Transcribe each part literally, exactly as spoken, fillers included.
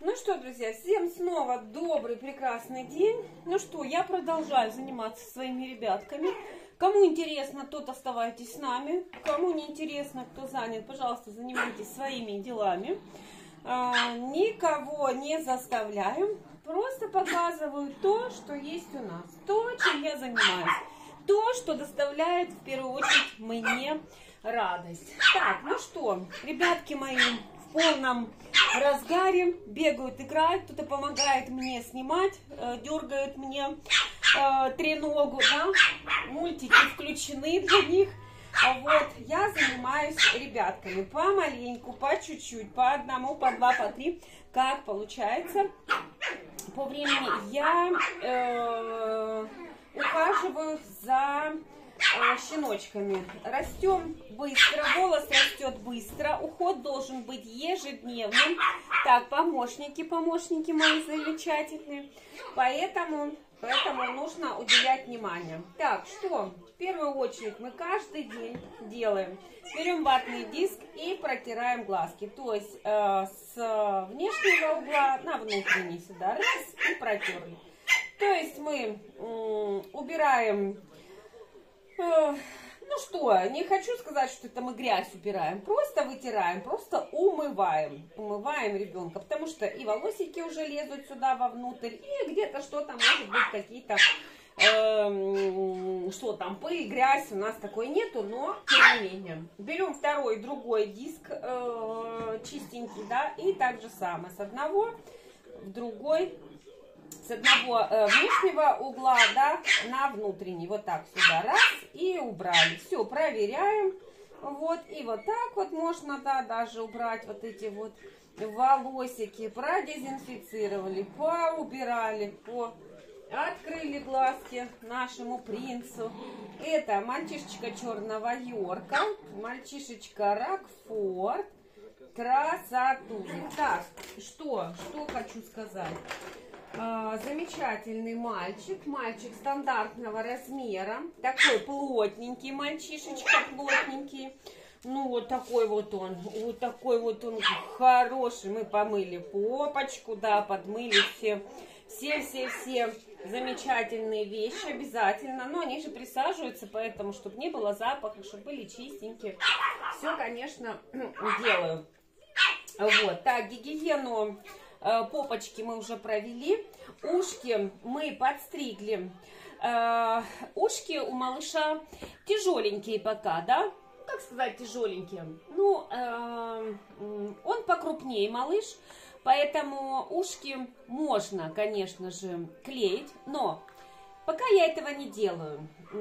Ну что, друзья, всем снова добрый, прекрасный день. Ну что, я продолжаю заниматься своими ребятками. Кому интересно, тот оставайтесь с нами. Кому не интересно, кто занят, пожалуйста, занимайтесь своими делами. А, никого не заставляю. Просто показываю то, что есть у нас. То, чем я занимаюсь. То, что доставляет в первую очередь мне радость. Так, ну что, ребятки мои в полном разгаре бегают, играют. Кто-то помогает мне снимать, дергает мне э, треногу, да? Мультики включены для них. А вот я занимаюсь ребятками помаленьку, по чуть-чуть, по одному, по два, по три, как получается. По времени я э, ухаживаю за э, щеночками. Растем быстро, волос растет быстро, уход должен быть ежедневным. Так, помощники, помощники мои замечательные. Поэтому, поэтому нужно уделять внимание. Так, что? В первую очередь мы каждый день делаем. Берем ватный диск и протираем глазки. То есть э, с внешнего угла на внутренний сюда. Раз и протерли. То есть мы э, убираем... Э, ну что, не хочу сказать, что это мы грязь убираем. Просто вытираем, просто умываем. Умываем ребенка. Потому что и волосики уже лезут сюда вовнутрь. И где-то что-то, может быть, какие-то... Э, что там, пыль, грязь, у нас такой нету, но тем не менее. Берем второй, другой диск э, чистенький, да, и так же самое. С одного в другой, с одного э, внешнего угла, да, на внутренний. Вот так сюда, раз, и убрали. Все, проверяем. Вот, и вот так вот можно, да, даже убрать вот эти вот волосики. Продезинфицировали, поубирали, по... Открыли глазки нашему принцу. Это мальчишечка черного Йорка, мальчишечка Рокфорд. Красотуля. Так, что, что хочу сказать. А, замечательный мальчик, мальчик стандартного размера. Такой плотненький мальчишечка, плотненький. Ну, вот такой вот он, вот такой вот он хороший. Мы помыли попочку, да, подмыли все. Все-все-все замечательные вещи обязательно. Но они же присаживаются, поэтому, чтобы не было запаха, чтобы были чистенькие. Все, конечно, делаю. Вот. Так, гигиену э, попочки мы уже провели. Ушки мы подстригли. Э, ушки у малыша тяжеленькие пока, да? Как сказать тяжеленькие? Ну, э, он покрупнее малыш. Поэтому ушки можно, конечно же, клеить, но пока я этого не делаю.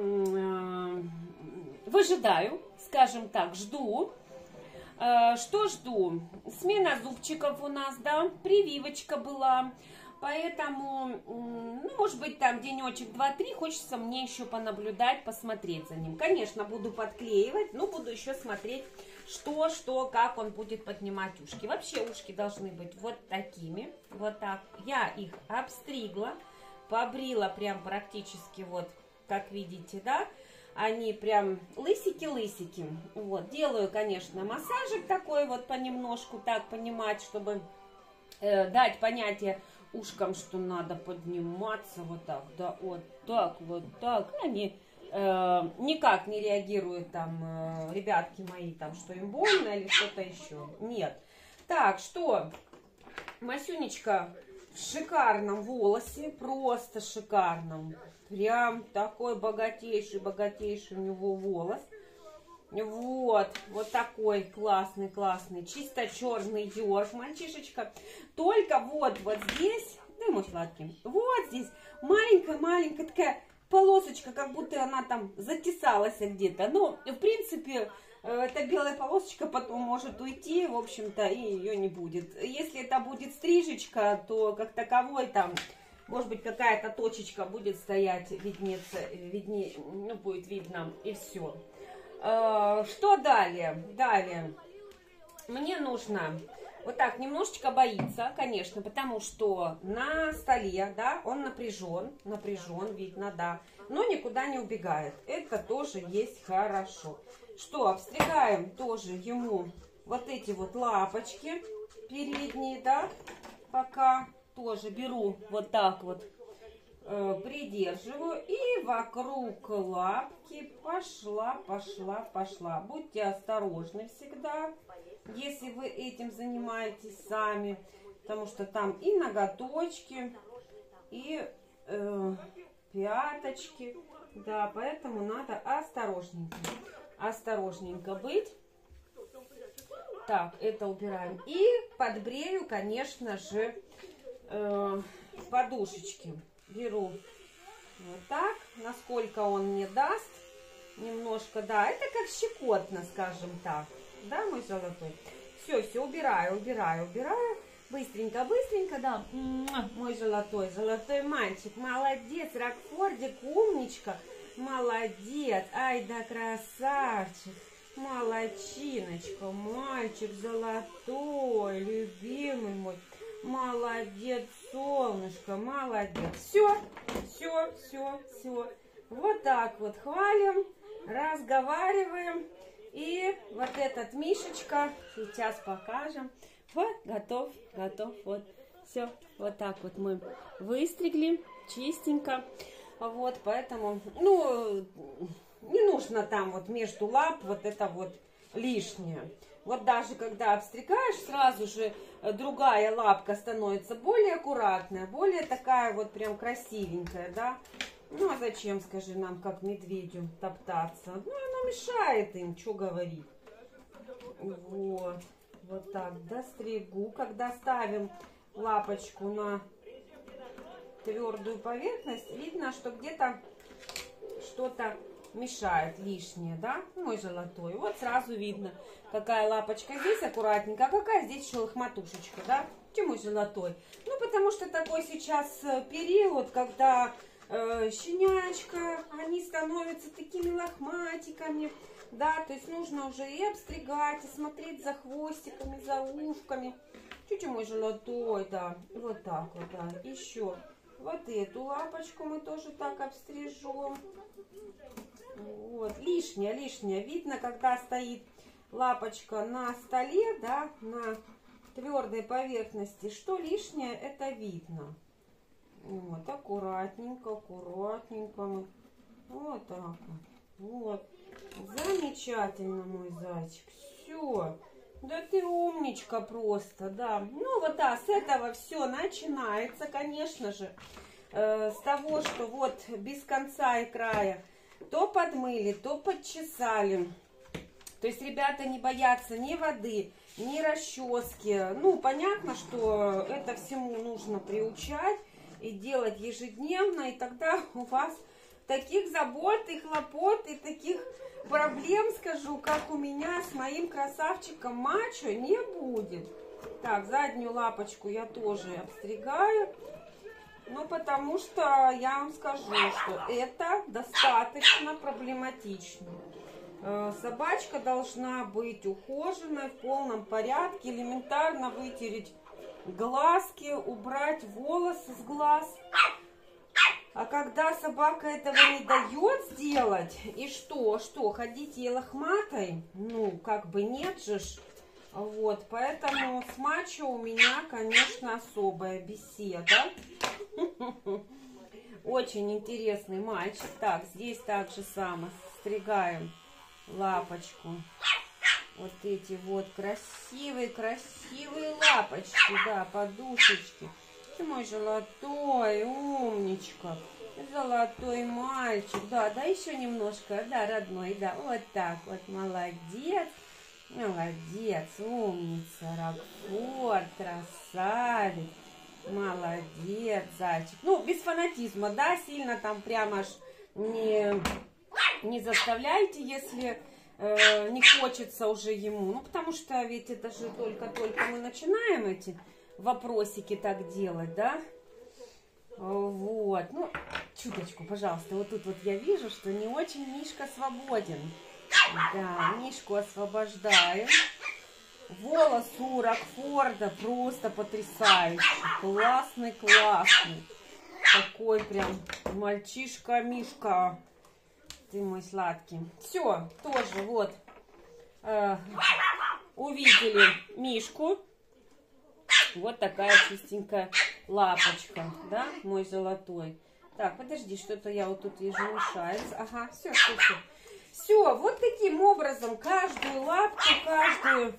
Выжидаю, скажем так, жду. Что жду? Смена зубчиков у нас, да, прививочка была. Поэтому, ну, может быть, там денечек два-три, хочется мне еще понаблюдать, посмотреть за ним. Конечно, буду подклеивать, но буду еще смотреть, что, что, как он будет поднимать ушки. Вообще ушки должны быть вот такими, вот так. Я их обстригла, побрила прям практически вот, как видите, да. Они прям лысики-лысики. Вот, делаю, конечно, массажик такой вот понемножку, так понимать, чтобы э, дать понятие ушкам, что надо подниматься вот так, да, вот так, вот так. Они э, никак не реагируют там, э, ребятки мои, там, что им больно или что-то еще. Нет. Так, что? Масюнечка в шикарном волосе, просто шикарном. Прям такой богатейший, богатейший у него волос. Вот, вот такой классный, классный, чисто черный Йорк, мальчишечка. Только вот, вот здесь, да, мой сладкий, вот здесь маленькая-маленькая такая полосочка, как будто она там затесалась где-то. Но, в принципе, эта белая полосочка потом может уйти, в общем-то, и ее не будет. Если это будет стрижечка, то как таковой там, может быть, какая-то точечка будет стоять, виднеться, виднее, ну, будет видно, и все. Что далее? Далее. Мне нужно вот так немножечко боится, конечно, потому что на столе, да, он напряжен, напряжен, видно, да, но никуда не убегает. Это тоже есть хорошо. Что, обстригаем тоже ему вот эти вот лапочки передние, да, пока тоже беру вот так вот, э, придерживаю и вокруг лапки пошла, пошла, пошла. Будьте осторожны всегда, если вы этим занимаетесь сами, потому что там и ноготочки, и э, пяточки, да, поэтому надо осторожненько, осторожненько быть. Так, это убираем. И подбрею, конечно же, э, подушечки. Беру вот так, насколько он мне даст. Немножко, да, это как щекотно, скажем так. Да, мой золотой? Все, все, убираю, убираю, убираю. Быстренько, быстренько, да. Мой золотой, золотой мальчик. Молодец, Рокфордик, умничка. Молодец. Ай да красавчик. Молодчиночка, мальчик золотой, любимый мой. Молодец, солнышко, молодец. Все, все, все, все. Вот так вот хвалим, разговариваем. И вот этот Мишечка, сейчас покажем. Вот, готов, готов, вот. Все, вот так вот мы выстригли, чистенько. Вот, поэтому, ну, не нужно там вот между лап вот это вот лишнее. Вот даже когда обстригаешь, сразу же другая лапка становится более аккуратная, более такая вот прям красивенькая, да. Ну, а зачем, скажи нам, как медведю, топтаться? Ну, она мешает им, что говорить. Вот, вот так достригу. Когда ставим лапочку на твердую поверхность, видно, что где-то что-то мешает лишнее, да, мой золотой. Вот сразу видно, какая лапочка здесь аккуратненькая, а какая здесь шелохматушечка, да. Почему мой золотой? Ну, потому что такой сейчас период, когда э, щенячка, они становятся такими лохматиками, да, то есть нужно уже и обстригать, и смотреть за хвостиками, за ушками. Чуть-чуть мой золотой, да, вот так вот, да, еще. Вот эту лапочку мы тоже так обстрижем. Вот, лишнее, лишнее. Видно, когда стоит лапочка на столе, да, на твердой поверхности, что лишнее, это видно. Вот, аккуратненько, аккуратненько мы. Вот так вот. Вот. Замечательно, мой зайчик. Все. Да ты умничка просто, да. Ну вот, да, с этого все начинается, конечно же, э, с того, что вот без конца и края то подмыли, то подчесали. То есть ребята не боятся ни воды, ни расчески. Ну, понятно, что это всему нужно приучать и делать ежедневно, и тогда у вас таких забот и хлопот, и таких проблем, скажу, как у меня с моим красавчиком мачо, не будет. Так, заднюю лапочку я тоже обстригаю. Ну, потому что я вам скажу, что это достаточно проблематично. Собачка должна быть ухоженной, в полном порядке, элементарно вытереть глазки, убрать волосы с глаз. А когда собака этого не дает сделать, и что, что, ходить ей лохматой? Ну, как бы нет же ж. Вот, поэтому с мачо у меня, конечно, особая беседа. Очень интересный мальчик. Так, здесь также само стригаем лапочку. Вот эти вот красивые, красивые лапочки, да, подушечки. Ты мой золотой, умничка. Золотой мальчик. Да, да, еще немножко, да, родной, да. Вот так вот, молодец. Молодец, умница, Рокфорд, красавец. Молодец, зайчик. Ну, без фанатизма, да, сильно там прямо аж не, не заставляйте, если э, не хочется уже ему. Ну, потому что ведь это же только-только мы начинаем эти вопросики так делать, да. Вот, ну, чуточку, пожалуйста. Вот тут вот я вижу, что не очень Мишка свободен. Да, Мишку освобождаем. Волос у Рокфорда просто потрясающий. Классный, классный. Такой прям мальчишка-мишка. Ты мой сладкий. Все, тоже вот э, увидели Мишку. Вот такая чистенькая лапочка, да, мой золотой. Так, подожди, что-то я вот тут вижу мешается. Ага, все, все, все. Все, вот таким образом каждую лапку, каждую,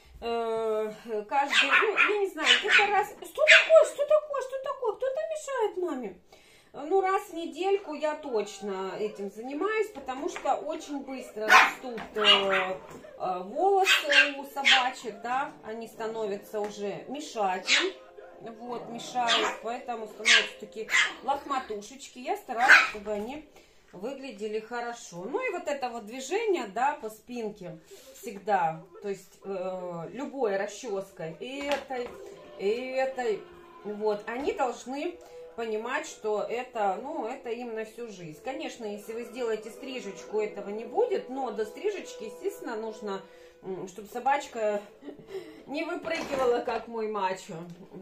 э, каждую, ну, я не знаю, это раз... Что такое, что такое, что такое? Кто-то мешает маме. Ну, раз в недельку я точно этим занимаюсь, потому что очень быстро растут э, э, волосы у собачек, да, они становятся уже мешать им, вот, мешают, поэтому становятся такие лохматушечки. Я стараюсь, чтобы они выглядели хорошо. Ну и вот это вот движение, да, по спинке всегда, то есть э, любой расческой, и этой, и этой, вот, они должны понимать, что это, ну, это им на всю жизнь. Конечно, если вы сделаете стрижечку, этого не будет, но до стрижечки, естественно, нужно, чтобы собачка не выпрыгивала, как мой мачо,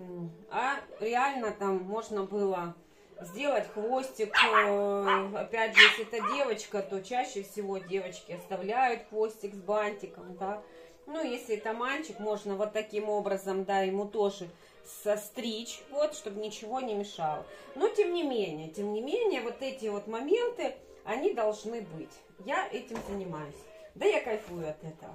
а реально там можно было сделать хвостик. Опять же, если это девочка, то чаще всего девочки оставляют хвостик с бантиком, да. Ну, если это мальчик, можно вот таким образом, да, ему тоже состричь, вот, чтобы ничего не мешало. Но, тем не менее, тем не менее, вот эти вот моменты, они должны быть. Я этим занимаюсь. Да, я кайфую от этого.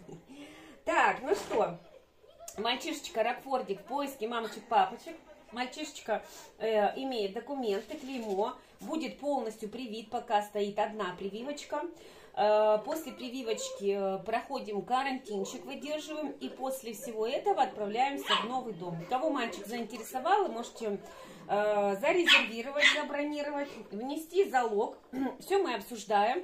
Так, ну что, мальчишечка Рокфордик в поиске мамочек-папочек. Мальчишечка э, имеет документы, клеймо, будет полностью привит, пока стоит одна прививочка. После прививочки проходим карантинчик, выдерживаем, и после всего этого отправляемся в новый дом. Кого мальчик заинтересовал, вы можете э, зарезервировать, забронировать, внести залог. Все мы обсуждаем,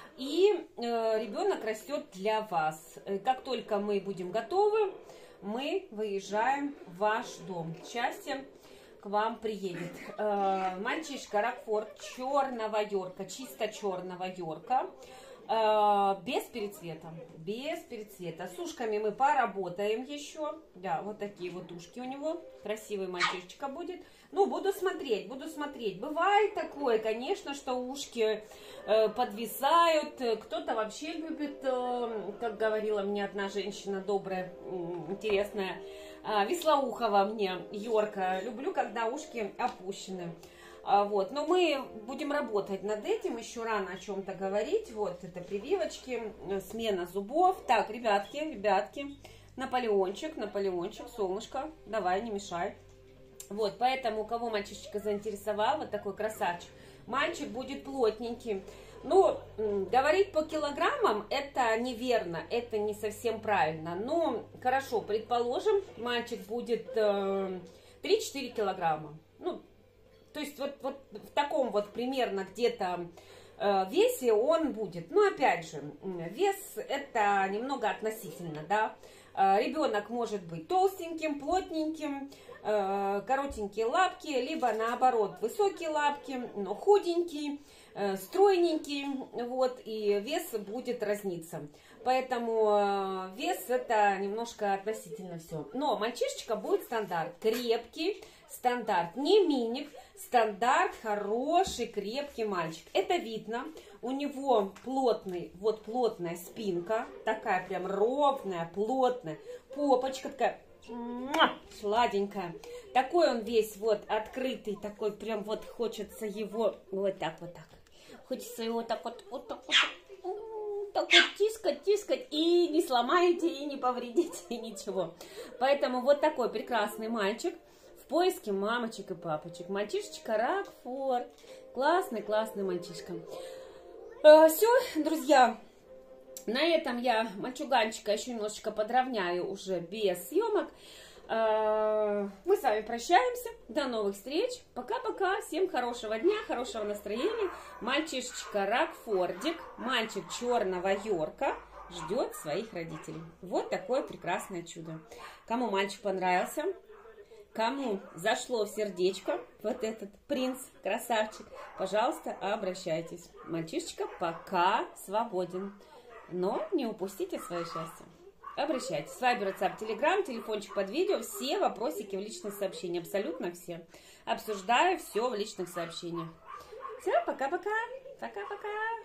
и э, ребенок растет для вас. Как только мы будем готовы, мы выезжаем в ваш дом. Счастье к вам приедет. Э, мальчишка Рокфорд черного йорка, чисто черного йорка. Без перецвета, без перецвета. С ушками мы поработаем еще. Да, вот такие вот ушки у него. Красивый мальчишечка будет. Ну, буду смотреть, буду смотреть. Бывает такое, конечно, что ушки э, подвисают. Кто-то вообще любит, э, как говорила мне одна женщина добрая, интересная, э, Вислоухова мне, Йорка. Люблю, когда ушки опущены. Вот, но мы будем работать над этим, еще рано о чем-то говорить. Вот, это прививочки, смена зубов. Так, ребятки, ребятки, Наполеончик, Наполеончик, солнышко, давай, не мешай. Вот, поэтому, кого мальчишечка заинтересовал, вот такой красавчик, мальчик будет плотненький. Ну, говорить по килограммам, это неверно, это не совсем правильно. Но, хорошо, предположим, мальчик будет э, три-четыре килограмма. Ну, то есть вот, вот в таком вот примерно где-то э, весе он будет. Но опять же, вес это немного относительно, да. Э, ребенок может быть толстеньким, плотненьким, э, коротенькие лапки, либо наоборот высокие лапки, но худенький, э, стройненький, вот, и вес будет разниться. Поэтому э, вес это немножко относительно все. Но мальчишечка будет стандарт, крепкий стандарт, не миник, стандарт, хороший, крепкий мальчик. Это видно. У него плотный, вот плотная спинка, такая прям ровная, плотная, попочка такая сладенькая. Такой он весь вот открытый, такой прям вот хочется его вот так вот так. Хочется его так вот, вот так вот, так вот тискать, тискать, и не сломаете, и не повредите, и ничего. Поэтому вот такой прекрасный мальчик. В поиске мамочек и папочек. Мальчишечка Рокфорд. Классный, классный мальчишка. Э, все, друзья. На этом я мальчуганчика еще немножечко подровняю уже без съемок. Э, мы с вами прощаемся. До новых встреч. Пока-пока. Всем хорошего дня, хорошего настроения. Мальчишечка Рокфордик, мальчик черного йорка, ждет своих родителей. Вот такое прекрасное чудо. Кому мальчик понравился, кому зашло в сердечко вот этот принц, красавчик, пожалуйста, обращайтесь. Мальчишечка пока свободен, но не упустите свое счастье. Обращайтесь. Вайбер, WhatsApp, Telegram, телефончик под видео, все вопросики в личных сообщениях, абсолютно все. Обсуждаю все в личных сообщениях. Все, пока-пока. Пока-пока.